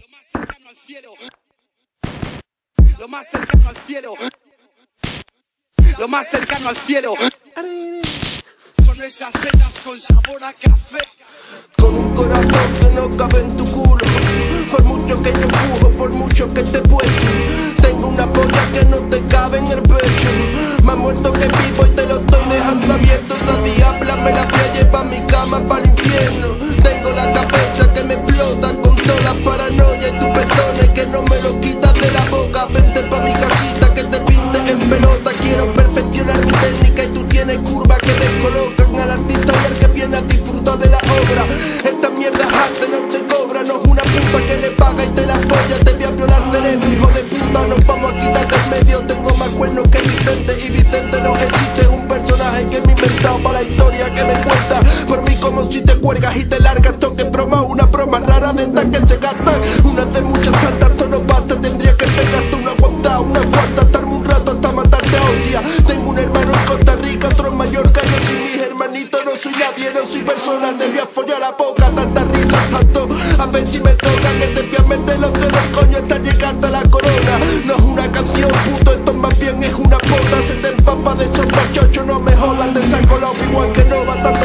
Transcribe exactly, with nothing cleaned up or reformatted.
más cercano al cielo, lo más cercano al cielo, lo más cercano al cielo. Son esas venas con sabor a café, con un corazón que no cabe en tu culo. Por mucho que yo empujo, por mucho que te puesto, tengo una polla que no te cabe en el pecho. Más muerto que vivo y te lo estoy dejando abierto. Otra diabla me la voy a llevar mi cama para el infierno. Tengo la cabeza que me explota con todas las paranoias y tus pezones que no me lo quitas de la boca. Vente pa' mi casita que te pinte en pelota. Quiero perfeccionar mi técnica y tú tienes curvas que descolocan al artista y al que viene a disfrutar de la obra. Esta mierda es arte, no se cobra, no es una puta que le paga y te la folla. Te voy a violar cerebro, hijo de puta, nos vamos a quitar del medio. Tengo más cuernos que Vicente y Vicente no existe. Es un personaje que me he inventado para la historia que me cuenta. Por mí como si te cuelgas y te largas, toque broma, una broma rara de estas que se gastan. Una de muchas tantas, esto no basta, tendría que pegarte una guanta, una cuarta, estarme un rato hasta matarte a hostia. Tengo un hermano en Costa Rica, otro en Mallorca, yo soy mis hermanitos, no soy nadie, no soy persona, te voy a follar la boca, tanta risa, tanto, a ver si me toca que te voy a meter los dedos, coño, hasta llegarte a la corona. No es una canción, puto, esto más bien es una pota, se te empapa de esos machochos, no me jodas, te salgo la igual que no va